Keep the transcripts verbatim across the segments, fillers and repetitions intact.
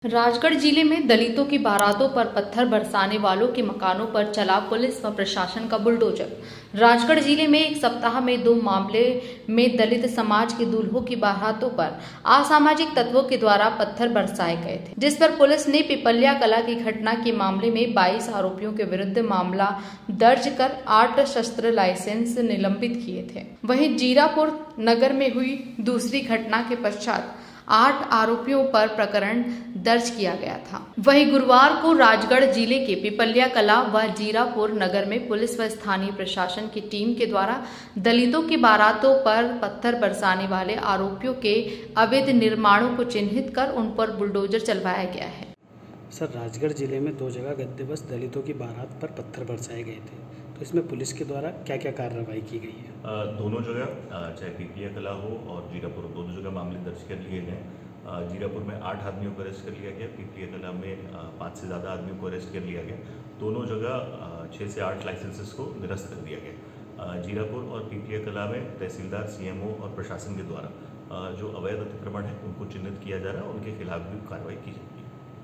राजगढ़ जिले में दलितों की बारातों पर पत्थर बरसाने वालों के मकानों पर चला पुलिस व प्रशासन का बुलडोजर। राजगढ़ जिले में एक सप्ताह में दो मामले में दलित समाज के दूल्हों की बारातों पर असामाजिक तत्वों के द्वारा पत्थर बरसाए गए थे, जिस पर पुलिस ने पिपलिया कला की घटना के मामले में बाईस आरोपियों के विरुद्ध मामला दर्ज कर आठ शस्त्र लाइसेंस निलंबित किए थे। वहीं जीरापुर नगर में हुई दूसरी घटना के पश्चात आठ आरोपियों पर प्रकरण दर्ज किया गया था। वहीं गुरुवार को राजगढ़ जिले के पिपलिया कला व जीरापुर नगर में पुलिस व स्थानीय प्रशासन की टीम के द्वारा दलितों की बारातों पर पत्थर बरसाने वाले आरोपियों के अवैध निर्माणों को चिन्हित कर उन पर बुलडोजर चलवाया गया है। सर, राजगढ़ जिले में दो जगह गद्देबस दलितों की बारात पर पत्थर बरसाए गए थे, तो इसमें पुलिस के द्वारा क्या क्या कार्रवाई की गई है? आ, दोनों जगह चाहे पिपलिया कला हो और जीरापुर, दोनों जगह मामले दर्ज कर लिए गए। जीरापुर में आठ आदमियों को अरेस्ट कर लिया गया, पिपलिया कला में पाँच से ज़्यादा आदमियों को अरेस्ट कर लिया गया। दोनों जगह छः से आठ लाइसेंसेस को निरस्त कर दिया गया। जीरापुर और पिपलिया कला में तहसीलदार, सीएमओ और प्रशासन के द्वारा जो अवैध अतिक्रमण है उनको चिन्हित किया जा रहा है, उनके खिलाफ भी कार्रवाई की जाएगी।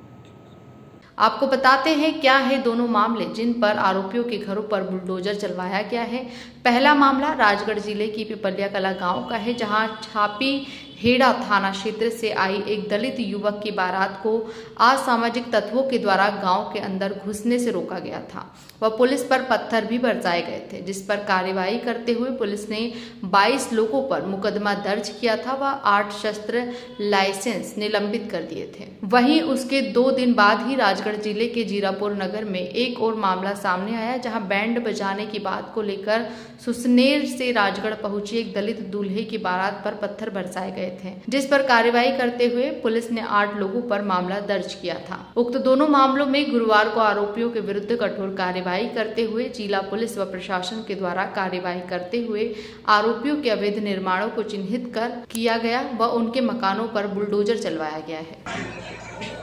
आपको बताते हैं क्या है दोनों मामले जिन पर आरोपियों के घरों पर बुलडोजर चलवाया गया है। पहला मामला राजगढ़ जिले की पिपलिया कला गांव का है, जहां छापी हेड़ा थाना क्षेत्र से आई एक दलित युवक की बारात को असामाजिक तत्वों के द्वारा गांव के अंदर घुसने से रोका गया था। वह पुलिस पर पत्थर भी बरसाए गए थे, जिस पर कार्रवाई करते हुए पुलिस ने बाईस लोगों पर मुकदमा दर्ज किया था व आठ शस्त्र लाइसेंस निलंबित कर दिए थे। वहीं उसके दो दिन बाद ही राजगढ़ जिले के जीरापुर नगर में एक और मामला सामने आया, जहां बैंड बजाने की बात को लेकर सुसनेर से राजगढ़ पहुंची एक दलित दूल्हे की बारात पर पत्थर बरसाए गए थे, जिस पर कार्रवाई करते हुए पुलिस ने आठ लोगों पर मामला दर्ज किया था। उक्त दोनों मामलों में गुरुवार को आरोपियों के विरुद्ध कठोर कार्रवाई करते हुए जिला पुलिस व प्रशासन के द्वारा कार्रवाई करते हुए आरोपियों के अवैध निर्माणों को चिन्हित कर किया गया व उनके मकानों पर बुलडोजर चलवाया गया है।